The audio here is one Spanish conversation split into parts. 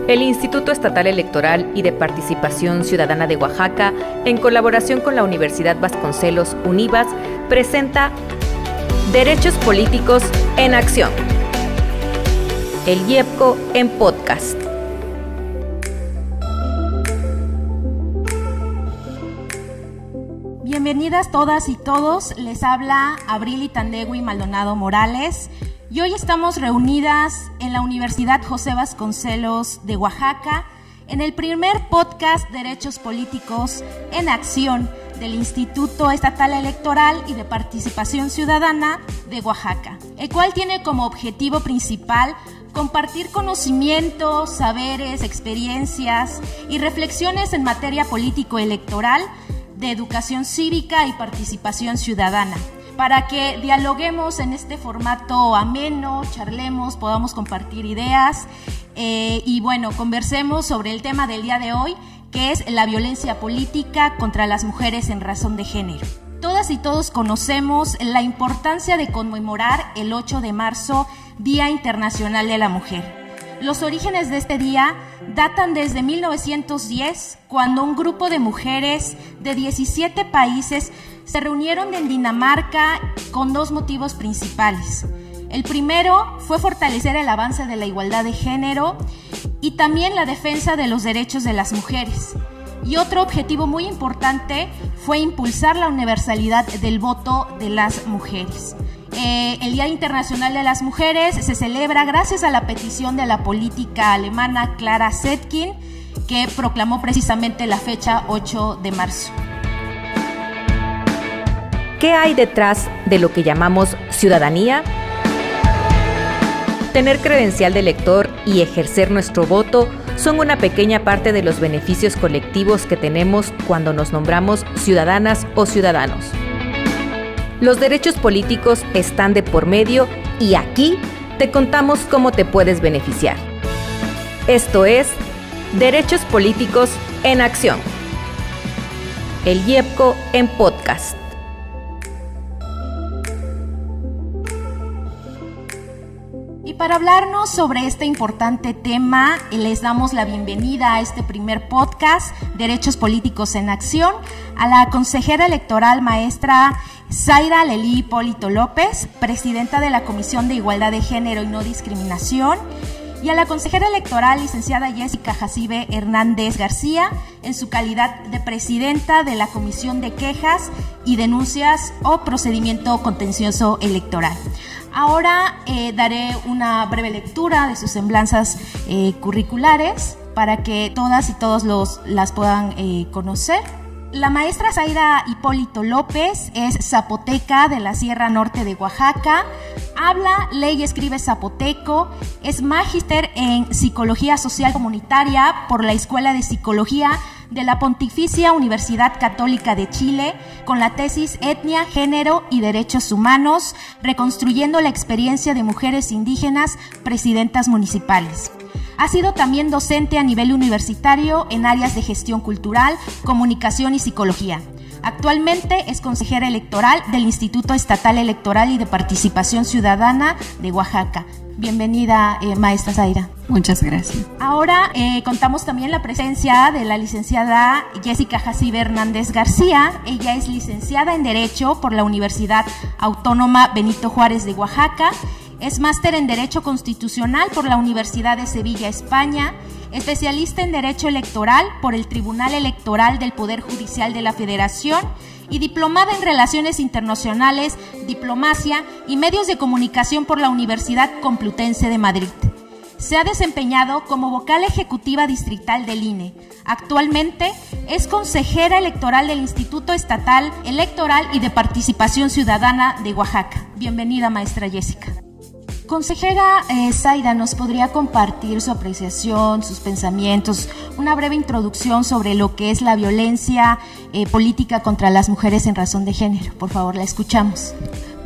El Instituto Estatal Electoral y de Participación Ciudadana de Oaxaca, en colaboración con la Universidad Vasconcelos Univas, presenta Derechos Políticos en Acción. El IEPCO en podcast. Bienvenidas todas y todos, les habla Abril Tandegui Maldonado Morales y hoy estamos reunidas en la Universidad José Vasconcelos de Oaxaca en el primer podcast Derechos Políticos en Acción del Instituto Estatal Electoral y de Participación Ciudadana de Oaxaca, el cual tiene como objetivo principal compartir conocimientos, saberes, experiencias y reflexiones en materia político-electoral, de educación cívica y participación ciudadana, para que dialoguemos en este formato ameno, charlemos, podamos compartir ideas y bueno, conversemos sobre el tema del día de hoy, que es la violencia política contra las mujeres en razón de género. Todas y todos conocemos la importancia de conmemorar el 8 de marzo, Día Internacional de la Mujer. Los orígenes de este día datan desde 1910, cuando un grupo de mujeres de 17 países se reunieron en Dinamarca con dos motivos principales. El primero fue fortalecer el avance de la igualdad de género y también la defensa de los derechos de las mujeres. Y otro objetivo muy importante fue impulsar la universalidad del voto de las mujeres. El Día Internacional de las Mujeres se celebra gracias a la petición de la política alemana Clara Zetkin, que proclamó precisamente la fecha 8 de marzo. ¿Qué hay detrás de lo que llamamos ciudadanía? Tener credencial de elector y ejercer nuestro voto son una pequeña parte de los beneficios colectivos que tenemos cuando nos nombramos ciudadanas o ciudadanos. Los derechos políticos están de por medio y aquí te contamos cómo te puedes beneficiar. Esto es Derechos Políticos en Acción. El IEPCO en podcast. Y para hablarnos sobre este importante tema, les damos la bienvenida a este primer podcast, Derechos Políticos en Acción, a la consejera electoral maestra Zaira Lelí Hipólito López, presidenta de la Comisión de Igualdad de Género y No Discriminación, y a la consejera electoral licenciada Jessica Jacibe Hernández García, en su calidad de presidenta de la Comisión de Quejas y Denuncias o Procedimiento Contencioso Electoral. Ahora daré una breve lectura de sus semblanzas curriculares para que todas y todos las puedan conocer. La maestra Zaira Hipólito López es zapoteca de la Sierra Norte de Oaxaca, habla, lee y escribe zapoteco, es magíster en Psicología Social Comunitaria por la Escuela de Psicología de la Pontificia Universidad Católica de Chile, con la tesis Etnia, Género y Derechos Humanos, reconstruyendo la experiencia de mujeres indígenas presidentas municipales. Ha sido también docente a nivel universitario en áreas de gestión cultural, comunicación y psicología. Actualmente es consejera electoral del Instituto Estatal Electoral y de Participación Ciudadana de Oaxaca. Bienvenida, maestra Zaira. Muchas gracias. Ahora contamos también la presencia de la licenciada Jessica Jacibe Hernández García. Ella es licenciada en Derecho por la Universidad Autónoma Benito Juárez de Oaxaca. Es máster en Derecho Constitucional por la Universidad de Sevilla, España, especialista en Derecho Electoral por el Tribunal Electoral del Poder Judicial de la Federación y diplomada en Relaciones Internacionales, Diplomacia y Medios de Comunicación por la Universidad Complutense de Madrid. Se ha desempeñado como vocal ejecutiva distrital del INE. Actualmente es consejera electoral del Instituto Estatal Electoral y de Participación Ciudadana de Oaxaca. Bienvenida, maestra Jessica. Consejera Zaira, ¿nos podría compartir su apreciación, sus pensamientos, una breve introducción sobre lo que es la violencia política contra las mujeres en razón de género? Por favor, la escuchamos.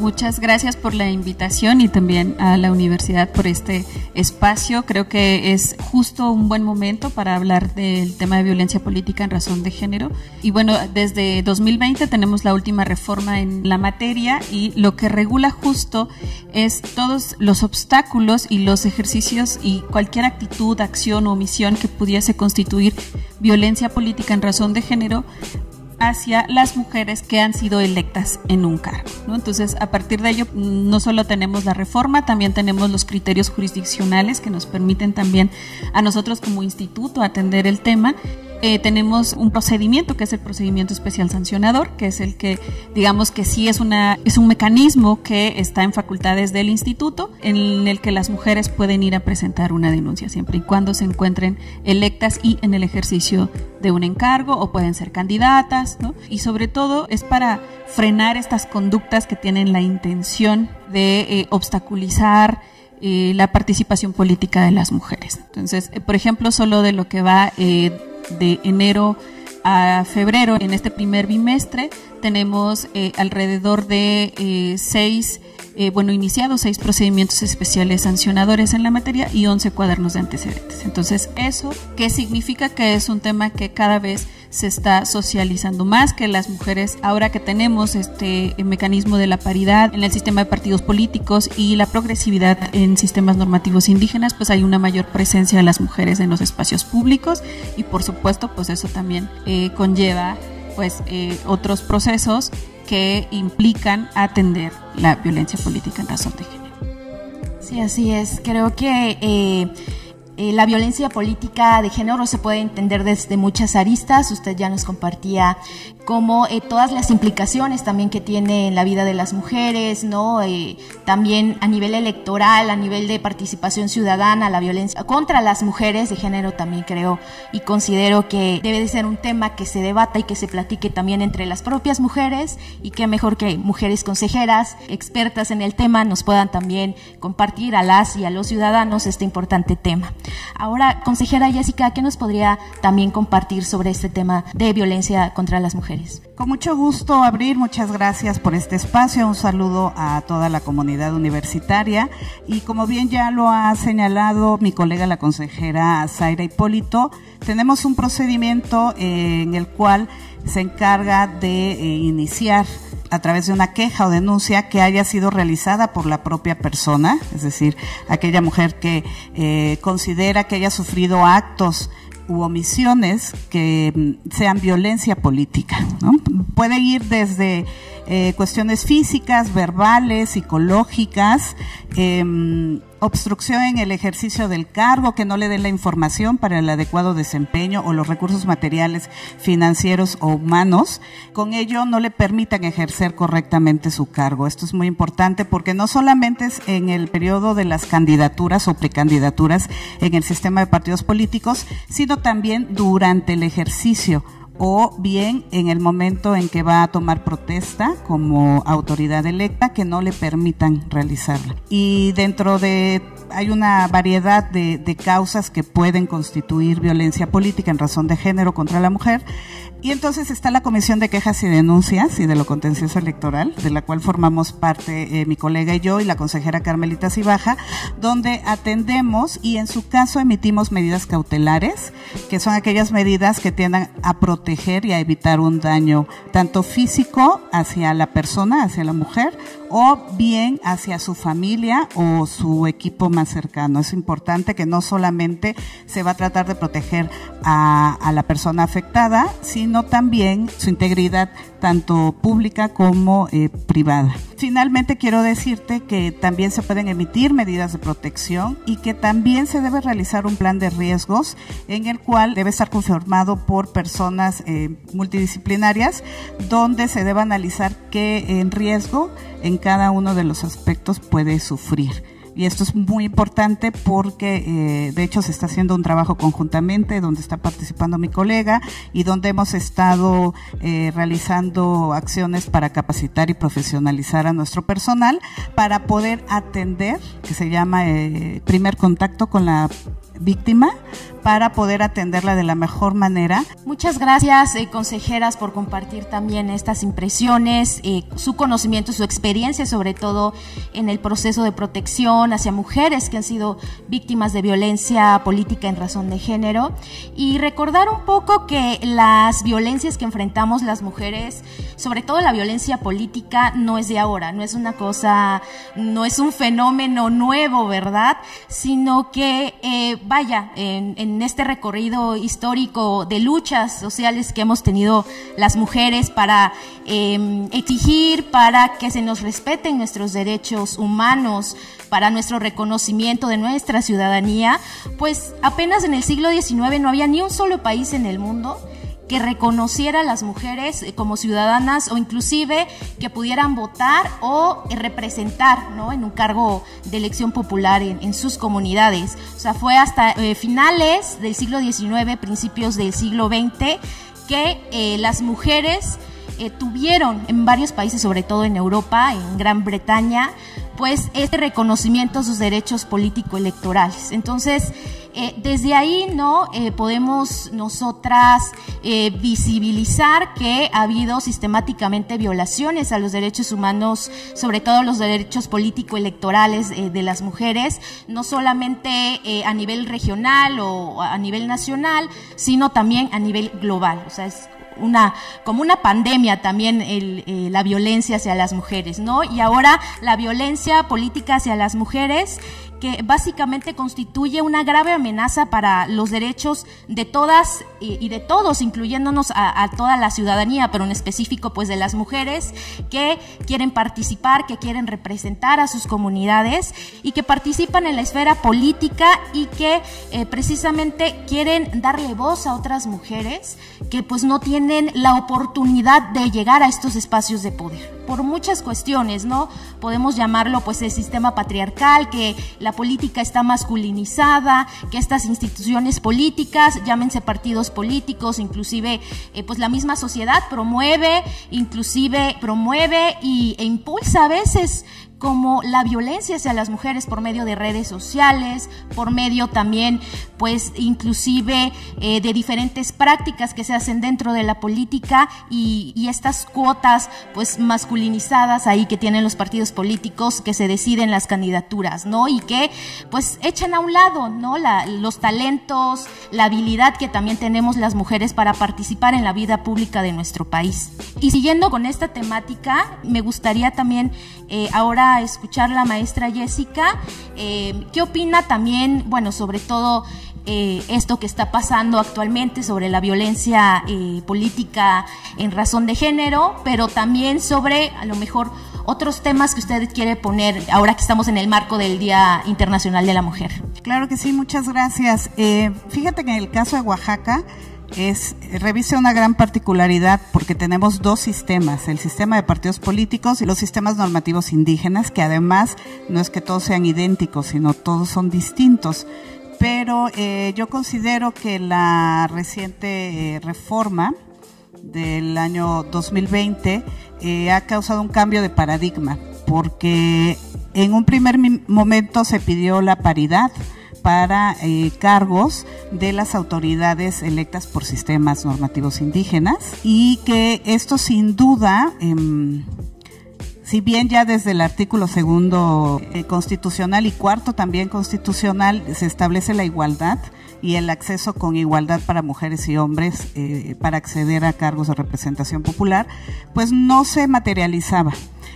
Muchas gracias por la invitación y también a la universidad por este espacio. Creo que es justo un buen momento para hablar del tema de violencia política en razón de género. Y bueno, desde 2020 tenemos la última reforma en la materia y lo que regula justo es todos los obstáculos y los ejercicios y cualquier actitud, acción o omisión que pudiese constituir violencia política en razón de género hacia las mujeres que han sido electas en un cargo, ¿no? Entonces, a partir de ello, no solo tenemos la reforma, también tenemos los criterios jurisdiccionales que nos permiten también a nosotros como instituto atender el tema. Tenemos un procedimiento que es el procedimiento especial sancionador, que es el que, digamos que sí es un mecanismo que está en facultades del instituto, en el que las mujeres pueden ir a presentar una denuncia siempre y cuando se encuentren electas y en el ejercicio de un encargo, o pueden ser candidatas, ¿no? Y sobre todo es para frenar estas conductas que tienen la intención de obstaculizar la participación política de las mujeres. Entonces, por ejemplo, solo de lo que va de enero a febrero, en este primer bimestre, tenemos alrededor de 6 procedimientos especiales sancionadores en la materia y 11 cuadernos de antecedentes. Entonces, ¿eso qué significa? Que es un tema que cada vez se está socializando más, que las mujeres, ahora que tenemos este mecanismo de la paridad en el sistema de partidos políticos y la progresividad en sistemas normativos indígenas, pues hay una mayor presencia de las mujeres en los espacios públicos y por supuesto pues eso también conlleva pues otros procesos que implican atender la violencia política en razón de género. Sí, así es. Creo que la violencia política de género se puede entender desde muchas aristas. Usted ya nos compartía cómo todas las implicaciones también que tiene en la vida de las mujeres, ¿no? También a nivel electoral, a nivel de participación ciudadana, la violencia contra las mujeres de género también creo y considero que debe de ser un tema que se debata y que se platique también entre las propias mujeres, y que mejor que mujeres consejeras, expertas en el tema, nos puedan también compartir a las y a los ciudadanos este importante tema. Ahora, consejera Jessica, ¿qué nos podría también compartir sobre este tema de violencia contra las mujeres? Con mucho gusto, Abril, muchas gracias por este espacio. Un saludo a toda la comunidad universitaria. Y como bien ya lo ha señalado mi colega, la consejera Zaira Hipólito, tenemos un procedimiento en el cual se encarga de iniciar a través de una queja o denuncia que haya sido realizada por la propia persona, es decir, aquella mujer que considera que haya sufrido actos u omisiones que sean violencia política, ¿no? Puede ir desde cuestiones físicas, verbales, psicológicas, obstrucción en el ejercicio del cargo, que no le den la información para el adecuado desempeño o los recursos materiales, financieros o humanos, con ello no le permitan ejercer correctamente su cargo. Esto es muy importante porque no solamente es en el periodo de las candidaturas o precandidaturas en el sistema de partidos políticos, sino también durante el ejercicio o bien en el momento en que va a tomar protesta como autoridad electa, que no le permitan realizarla. Y dentro de, hay una variedad de causas que pueden constituir violencia política en razón de género contra la mujer. Y entonces está la Comisión de Quejas y Denuncias y de lo Contencioso Electoral, de la cual formamos parte mi colega y yo y la consejera Carmelita Cibaja, donde atendemos y en su caso emitimos medidas cautelares, que son aquellas medidas que tiendan a proteger y a evitar un daño tanto físico hacia la persona, hacia la mujer, o bien hacia su familia o su equipo más cercano. Es importante que no solamente se va a tratar de proteger a la persona afectada, sino también su integridad tanto pública como privada. Finalmente quiero decirte que también se pueden emitir medidas de protección y que también se debe realizar un plan de riesgos en el cual debe estar conformado por personas multidisciplinarias, donde se debe analizar qué en riesgo en cada uno de los aspectos puede sufrir. Y esto es muy importante porque de hecho se está haciendo un trabajo conjuntamente donde está participando mi colega y donde hemos estado realizando acciones para capacitar y profesionalizar a nuestro personal para poder atender, que se llama primer contacto con la víctima para poder atenderla de la mejor manera. Muchas gracias, consejeras, por compartir también estas impresiones, su conocimiento, su experiencia, sobre todo en el proceso de protección hacia mujeres que han sido víctimas de violencia política en razón de género, y recordar un poco que las violencias que enfrentamos las mujeres, sobre todo la violencia política, no es de ahora, no es una cosa, no es un fenómeno nuevo, ¿verdad? Sino que, en este recorrido histórico de luchas sociales que hemos tenido las mujeres para exigir, para que se nos respeten nuestros derechos humanos, para nuestro reconocimiento de nuestra ciudadanía, pues apenas en el siglo XIX no había ni un solo país en el mundo que reconociera a las mujeres como ciudadanas, o inclusive que pudieran votar o representar, ¿no?, en un cargo de elección popular en sus comunidades. O sea, fue hasta finales del siglo XIX, principios del siglo XX, que las mujeres tuvieron en varios países, sobre todo en Europa, en Gran Bretaña, pues este reconocimiento a sus derechos político-electorales. Entonces, desde ahí, ¿no?, podemos nosotras visibilizar que ha habido sistemáticamente violaciones a los derechos humanos, sobre todo los derechos político-electorales de las mujeres, no solamente a nivel regional o a nivel nacional, sino también a nivel global. O sea, es como una pandemia también la violencia hacia las mujeres, ¿no? Y ahora la violencia política hacia las mujeres, que básicamente constituye una grave amenaza para los derechos de todas y de todos, incluyéndonos a toda la ciudadanía, pero en específico pues de las mujeres que quieren participar, que quieren representar a sus comunidades y que participan en la esfera política y que precisamente quieren darle voz a otras mujeres que pues no tienen la oportunidad de llegar a estos espacios de poder. Por muchas cuestiones, ¿no? Podemos llamarlo pues el sistema patriarcal, que la política está masculinizada, que estas instituciones políticas, llámense partidos políticos, inclusive pues la misma sociedad promueve e impulsa a veces como la violencia hacia las mujeres por medio de redes sociales, por medio también, pues, inclusive de diferentes prácticas que se hacen dentro de la política y estas cuotas, pues, masculinizadas ahí que tienen los partidos políticos que se deciden las candidaturas, ¿no? Y que, pues, echan a un lado, ¿no?, los talentos, la habilidad que también tenemos las mujeres para participar en la vida pública de nuestro país. Y siguiendo con esta temática, me gustaría también ahora escuchar la maestra Jessica, ¿qué opina también, bueno, sobre todo esto que está pasando actualmente sobre la violencia política en razón de género, pero también sobre, a lo mejor, otros temas que usted quiere poner ahora que estamos en el marco del Día Internacional de la Mujer? Claro que sí, muchas gracias. Fíjate que en el caso de Oaxaca, reviste una gran particularidad porque tenemos dos sistemas, el sistema de partidos políticos y los sistemas normativos indígenas, que además no es que todos sean idénticos, sino todos son distintos. Pero yo considero que la reciente reforma del año 2020 ha causado un cambio de paradigma, porque en un primer momento se pidió la paridad para cargos de las autoridades electas por sistemas normativos indígenas, y que esto sin duda, si bien ya desde el artículo 2 constitucional y 4 también constitucional se establece la igualdad y el acceso con igualdad para mujeres y hombres para acceder a cargos de representación popular, pues no se materializaba.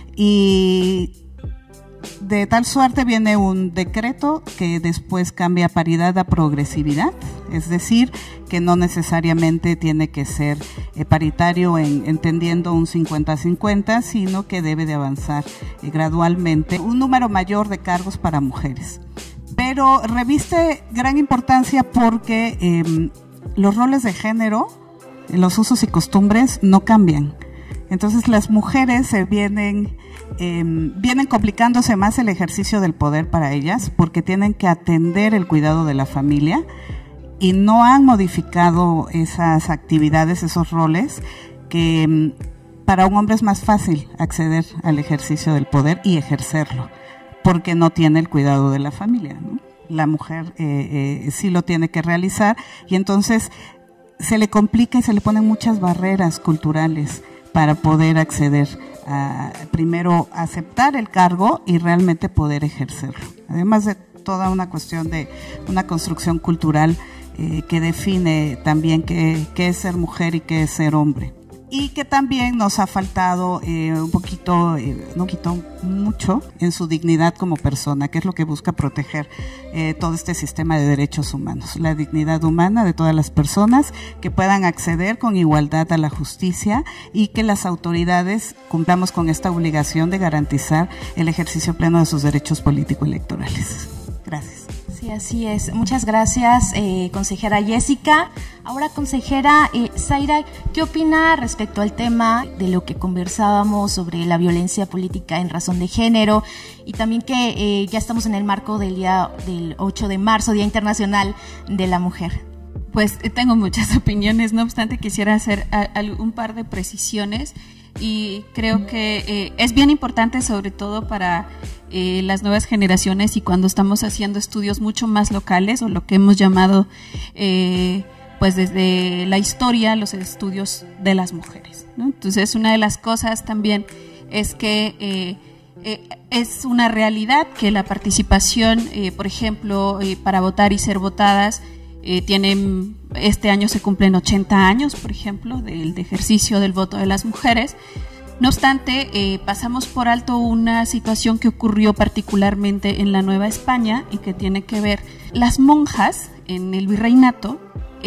Y de tal suerte viene un decreto que después cambia paridad a progresividad, es decir, que no necesariamente tiene que ser paritario entendiendo un 50-50, sino que debe de avanzar gradualmente un número mayor de cargos para mujeres. Pero reviste gran importancia porque los roles de género, los usos y costumbres no cambian. Entonces las mujeres vienen complicándose más el ejercicio del poder para ellas, porque tienen que atender el cuidado de la familia y no han modificado esas actividades, esos roles, que para un hombre es más fácil acceder al ejercicio del poder y ejercerlo, porque no tiene el cuidado de la familia, ¿no? la mujer sí lo tiene que realizar, y entonces se le complica y se le ponen muchas barreras culturales para poder acceder a, primero, aceptar el cargo y realmente poder ejercerlo. Además de toda una cuestión de una construcción cultural que define también qué es ser mujer y qué es ser hombre. Y que también nos ha faltado un poquito, no quitó mucho en su dignidad como persona, que es lo que busca proteger todo este sistema de derechos humanos, la dignidad humana de todas las personas, que puedan acceder con igualdad a la justicia y que las autoridades cumplamos con esta obligación de garantizar el ejercicio pleno de sus derechos político-electorales. Gracias. Sí, así es. Muchas gracias, consejera Jessica. Ahora, consejera Zaira, ¿qué opina respecto al tema de lo que conversábamos sobre la violencia política en razón de género? Y también que ya estamos en el marco del día del 8 de marzo, Día Internacional de la Mujer. Pues tengo muchas opiniones, no obstante quisiera hacer un par de precisiones, y creo que es bien importante, sobre todo para las nuevas generaciones, y cuando estamos haciendo estudios mucho más locales, o lo que hemos llamado pues desde la historia, los estudios de las mujeres, ¿no? Entonces, una de las cosas también es que es una realidad que la participación, por ejemplo, para votar y ser votadas, este año se cumplen 80 años, por ejemplo, del ejercicio del voto de las mujeres. No obstante, pasamos por alto una situación que ocurrió particularmente en la Nueva España y que tiene que ver, las monjas en el virreinato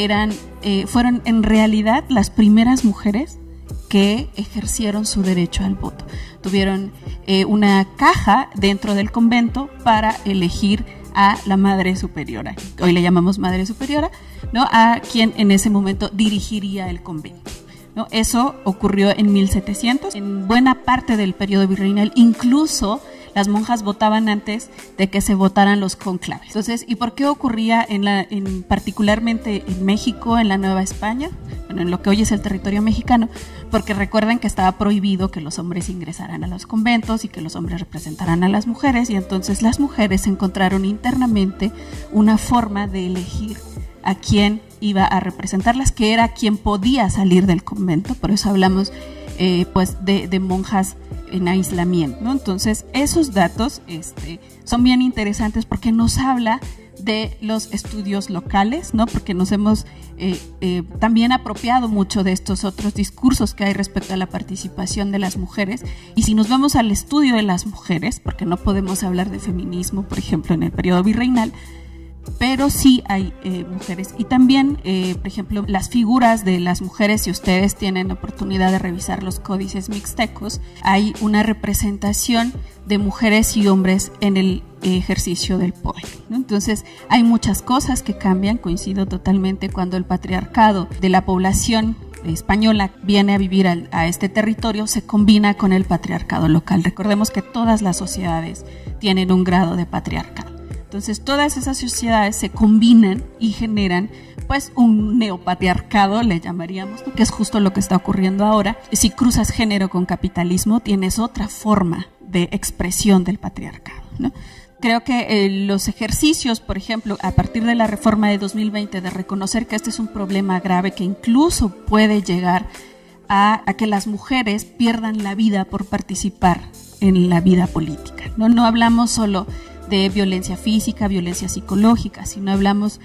fueron en realidad las primeras mujeres que ejercieron su derecho al voto. Tuvieron una caja dentro del convento para elegir a la Madre Superiora, hoy le llamamos Madre Superiora, ¿no? A quien en ese momento dirigiría el convento, ¿no? Eso ocurrió en 1700, en buena parte del periodo virreinal, incluso las monjas votaban antes de que se votaran los conclaves. Entonces, ¿y por qué ocurría particularmente en México, en la Nueva España? Bueno, en lo que hoy es el territorio mexicano, porque recuerden que estaba prohibido que los hombres ingresaran a los conventos y que los hombres representaran a las mujeres, y entonces las mujeres encontraron internamente una forma de elegir a quién iba a representarlas, que era quien podía salir del convento. Por eso hablamos pues de monjas en aislamiento, ¿no? Entonces, esos datos son bien interesantes porque nos habla de los estudios locales, ¿no? Porque nos hemos también apropiado mucho de estos otros discursos que hay respecto a la participación de las mujeres. Y si nos vamos al estudio de las mujeres, porque no podemos hablar de feminismo, por ejemplo, en el periodo virreinal, pero sí hay mujeres. Y también, por ejemplo, las figuras de las mujeres, si ustedes tienen oportunidad de revisar los códices mixtecos, hay una representación de mujeres y hombres en el ejercicio del poder, ¿no? Entonces, hay muchas cosas que cambian. Coincido totalmente cuando el patriarcado de la población española viene a vivir a este territorio, se combina con el patriarcado local. Recordemos que todas las sociedades tienen un grado de patriarcado. Entonces, todas esas sociedades se combinan y generan pues un neopatriarcado, le llamaríamos, ¿no? Que es justo lo que está ocurriendo ahora. Si cruzas género con capitalismo, tienes otra forma de expresión del patriarcado, ¿no? Creo que los ejercicios, por ejemplo, a partir de la reforma de 2020, de reconocer que este es un problema grave que incluso puede llegar a que las mujeres pierdan la vida por participar en la vida política, ¿no? No hablamos solo de violencia física, violencia psicológica, sino hablamos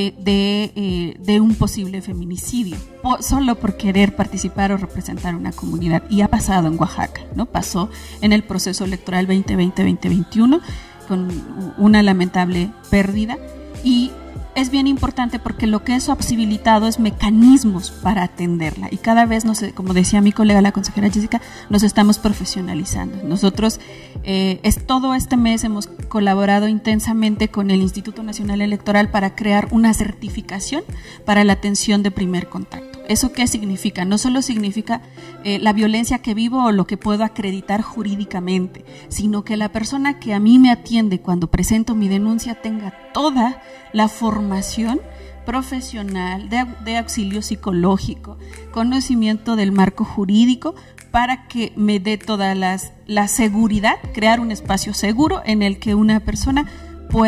de un posible feminicidio, solo por querer participar o representar una comunidad. Y ha pasado en Oaxaca, ¿no? Pasó en el proceso electoral 2020-2021 con una lamentable pérdida, y es bien importante porque lo que eso ha posibilitado es mecanismos para atenderla, y cada vez, como decía mi colega la consejera Jessica, nos estamos profesionalizando. Nosotros todo este mes hemos colaborado intensamente con el Instituto Nacional Electoral para crear una certificación para la atención de primer contacto. ¿Eso qué significa? No solo significa la violencia que vivo o lo que puedo acreditar jurídicamente, sino que la persona que a mí me atiende cuando presento mi denuncia tenga toda la formación profesional de auxilio psicológico, conocimiento del marco jurídico, para que me dé toda la seguridad, crear un espacio seguro en el que una persona pueda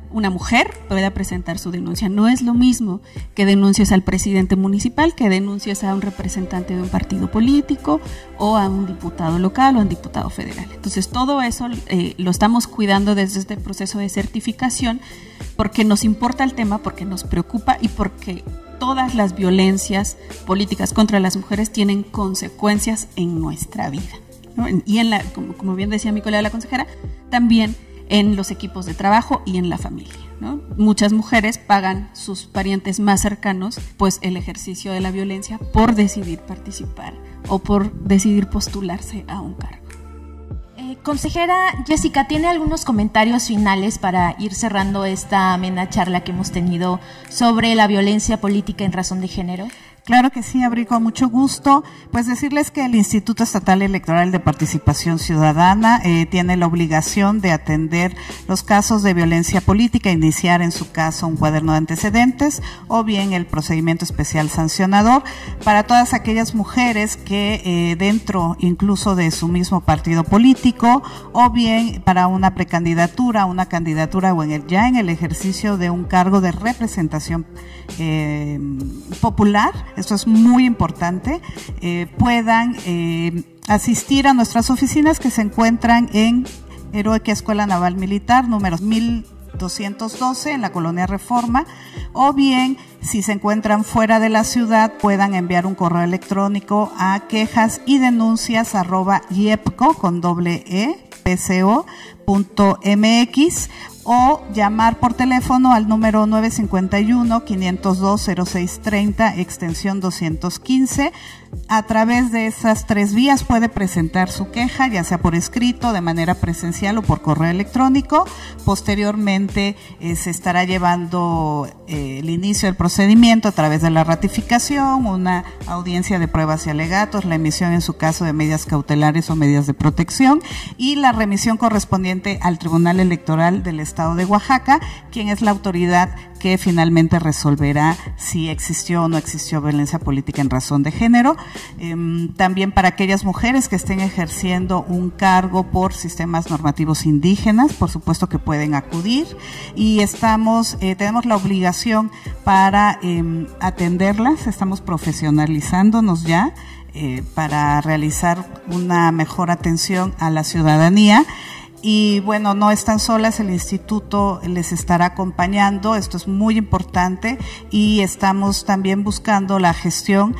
una mujer pueda presentar su denuncia. No es lo mismo que denuncies al presidente municipal, que denuncies a un representante de un partido político o a un diputado local o a un diputado federal. Entonces todo eso lo estamos cuidando desde este proceso de certificación porque nos importa el tema, porque nos preocupa y porque todas las violencias políticas contra las mujeres tienen consecuencias en nuestra vida, ¿no? Y como bien decía mi colega la consejera, también en los equipos de trabajo y en la familia, ¿no? Muchas mujeres pagan sus parientes más cercanos pues el ejercicio de la violencia por decidir participar o por decidir postularse a un cargo. Consejera Jessica, ¿tiene algunos comentarios finales para ir cerrando esta amena charla que hemos tenido sobre la violencia política en razón de género? Claro que sí, Abril, con mucho gusto. Pues decirles que el Instituto Estatal Electoral de Participación Ciudadana tiene la obligación de atender los casos de violencia política, iniciar en su caso un cuaderno de antecedentes o bien el procedimiento especial sancionador para todas aquellas mujeres que dentro incluso de su mismo partido político o bien para una precandidatura, una candidatura o ya en el ejercicio de un cargo de representación popular, esto es muy importante, puedan asistir a nuestras oficinas que se encuentran en Heroica Escuela Naval Militar, número 1212 en la Colonia Reforma, o bien si se encuentran fuera de la ciudad puedan enviar un correo electrónico a quejas@iepco.mx o llamar por teléfono al número 951-502-0630, extensión 215. A través de esas 3 vías puede presentar su queja, ya sea por escrito, de manera presencial o por correo electrónico. Posteriormente se estará llevando el inicio del procedimiento a través de la ratificación, una audiencia de pruebas y alegatos, la emisión en su caso de medidas cautelares o medidas de protección y la remisión correspondiente al Tribunal Electoral del Estado de Oaxaca, quien es la autoridad que finalmente resolverá si existió o no existió violencia política en razón de género. También para aquellas mujeres que estén ejerciendo un cargo por sistemas normativos indígenas, por supuesto que pueden acudir y tenemos la obligación para atenderlas, estamos profesionalizándonos ya para realizar una mejor atención a la ciudadanía. Y bueno, no están solas, el instituto les estará acompañando, esto es muy importante y estamos también buscando la gestión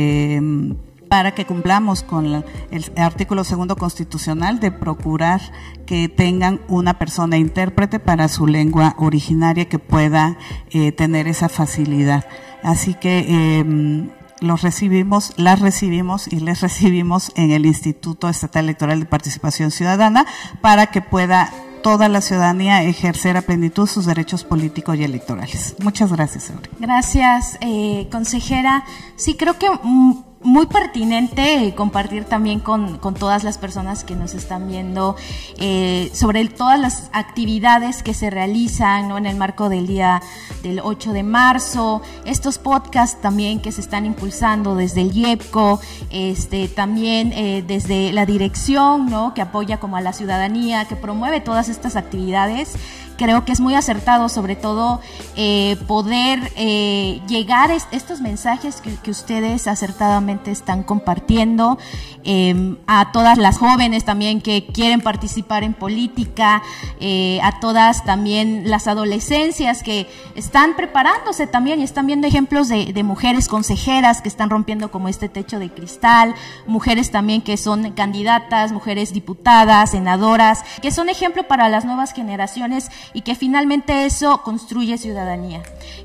para que cumplamos con el artículo 2 constitucional de procurar que tengan una persona intérprete para su lengua originaria que pueda tener esa facilidad. Así que las recibimos y les recibimos en el Instituto Estatal Electoral de Participación Ciudadana para que pueda toda la ciudadanía ejercer a plenitud sus derechos políticos y electorales. Muchas gracias, Aure. Gracias, consejera. Sí, creo que muy pertinente compartir también con todas las personas que nos están viendo sobre todas las actividades que se realizan, ¿no?, en el marco del día del 8 de marzo, estos podcasts también que se están impulsando desde el IEPCO, también desde la dirección, ¿no?, que apoya como a la ciudadanía, que promueve todas estas actividades. Creo que es muy acertado, sobre todo, poder llegar estos mensajes que ustedes acertadamente están compartiendo a todas las jóvenes también que quieren participar en política, a todas también las adolescencias que están preparándose también y están viendo ejemplos de mujeres consejeras que están rompiendo como este techo de cristal, mujeres también que son candidatas, mujeres diputadas, senadoras, que son ejemplo para las nuevas generaciones y que finalmente eso construye ciudadanía.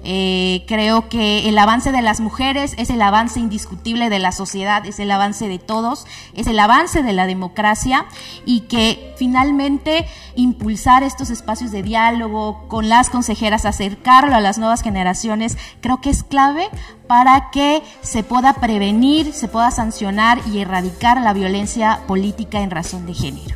Creo que el avance de las mujeres es el avance indiscutible de la sociedad, es el avance de todos, es el avance de la democracia y que finalmente impulsar estos espacios de diálogo con las consejeras, acercarlo a las nuevas generaciones, creo que es clave para que se pueda prevenir, se pueda sancionar y erradicar la violencia política en razón de género.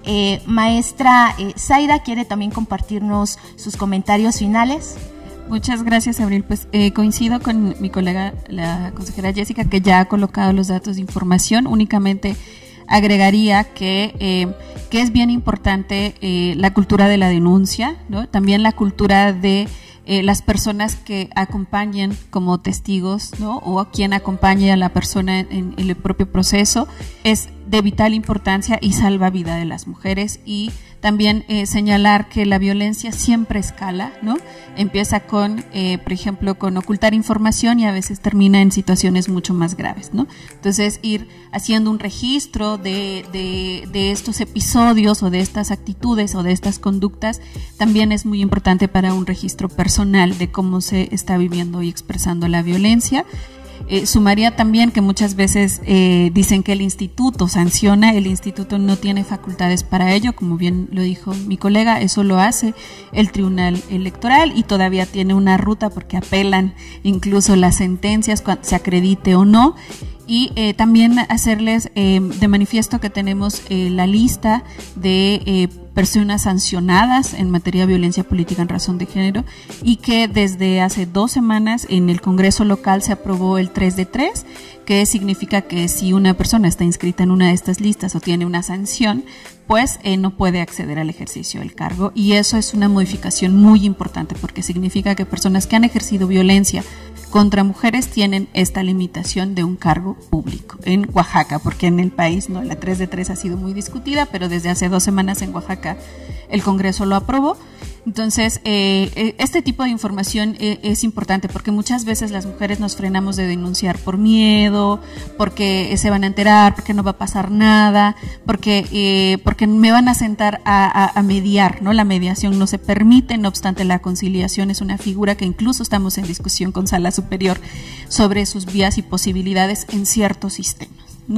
Maestra Zaida, ¿quiere también compartirnos sus comentarios finales? Muchas gracias, Abril. Pues coincido con mi colega, la consejera Jessica, que ya ha colocado los datos de información. Únicamente agregaría que es bien importante la cultura de la denuncia, ¿no? También la cultura de las personas que acompañen como testigos, ¿no? O a quien acompañe a la persona en el propio proceso, es de vital importancia y salva vida de las mujeres. Y también señalar que la violencia siempre escala, ¿no? Empieza con, por ejemplo, con ocultar información y a veces termina en situaciones mucho más graves, ¿no? Entonces, ir haciendo un registro de estos episodios o de estas actitudes o de estas conductas también es muy importante para un registro personal de cómo se está viviendo y expresando la violencia. Sumaría también que muchas veces dicen que el instituto sanciona, el instituto no tiene facultades para ello, como bien lo dijo mi colega, eso lo hace el Tribunal Electoral y todavía tiene una ruta porque apelan incluso las sentencias, se acredite o no. Y también hacerles de manifiesto que tenemos la lista de personas sancionadas en materia de violencia política en razón de género y que desde hace 2 semanas en el Congreso local se aprobó el 3 de 3, que significa que si una persona está inscrita en una de estas listas o tiene una sanción, pues no puede acceder al ejercicio del cargo, y eso es una modificación muy importante porque significa que personas que han ejercido violencia contra mujeres tienen esta limitación de un cargo público en Oaxaca, porque en el país no, la 3 de 3 ha sido muy discutida, pero desde hace 2 semanas en Oaxaca el Congreso lo aprobó. Entonces, este tipo de información es importante porque muchas veces las mujeres nos frenamos de denunciar por miedo, porque se van a enterar, porque no va a pasar nada, porque me van a sentar a mediar, ¿no? La mediación no se permite, no obstante la conciliación es una figura que incluso estamos en discusión con Sala Superior sobre sus vías y posibilidades en ciertos sistemas,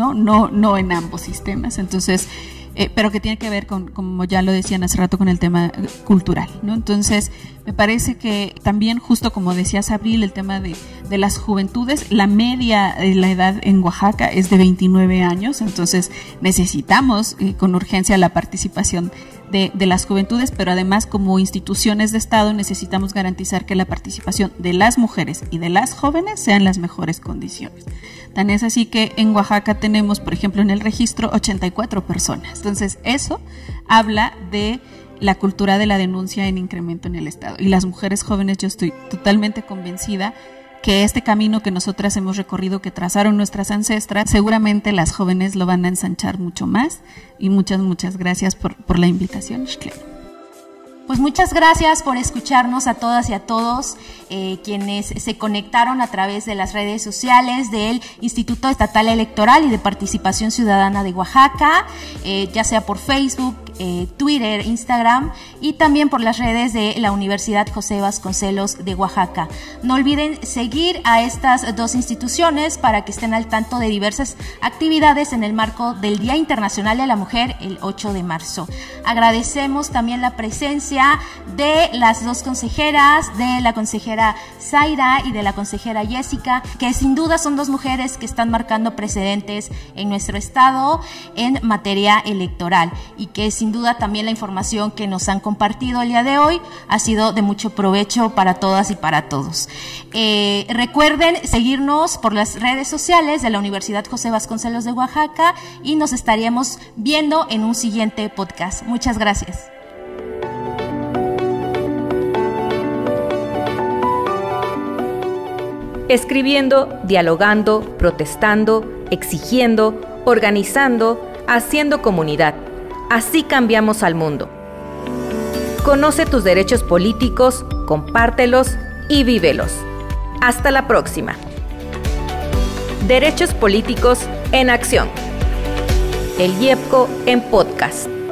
no en ambos sistemas. Entonces, pero que tiene que ver con, como ya lo decían hace rato, con el tema cultural, ¿no? Entonces, me parece que también, justo como decías, Abril, el tema de las juventudes, la media de la edad en Oaxaca es de 29 años, entonces necesitamos con urgencia la participación de las juventudes, pero además como instituciones de Estado necesitamos garantizar que la participación de las mujeres y de las jóvenes sean las mejores condiciones. Tan es así que en Oaxaca tenemos, por ejemplo, en el registro 84 personas. Entonces, eso habla de la cultura de la denuncia en incremento en el Estado. Y las mujeres jóvenes, yo estoy totalmente convencida que este camino que nosotras hemos recorrido, que trazaron nuestras ancestras, seguramente las jóvenes lo van a ensanchar mucho más. Y muchas gracias por la invitación, Xclen. Pues muchas gracias por escucharnos a todas y a todos quienes se conectaron a través de las redes sociales del Instituto Estatal Electoral y de Participación Ciudadana de Oaxaca, ya sea por Facebook, Twitter, Instagram y también por las redes de la Universidad José Vasconcelos de Oaxaca. No olviden seguir a estas 2 instituciones para que estén al tanto de diversas actividades en el marco del Día Internacional de la Mujer el 8 de marzo. Agradecemos también la presencia de las 2 consejeras, de la consejera Zaira y de la consejera Jessica, que sin duda son 2 mujeres que están marcando precedentes en nuestro estado en materia electoral y que sin duda también la información que nos han compartido el día de hoy ha sido de mucho provecho para todas y para todos. Recuerden seguirnos por las redes sociales de la Universidad José Vasconcelos de Oaxaca y nos estaríamos viendo en un siguiente podcast. Muchas gracias. Escribiendo, dialogando, protestando, exigiendo, organizando, haciendo comunidad. Así cambiamos al mundo. Conoce tus derechos políticos, compártelos y vívelos. Hasta la próxima. Derechos políticos en acción. El IEPCO en podcast.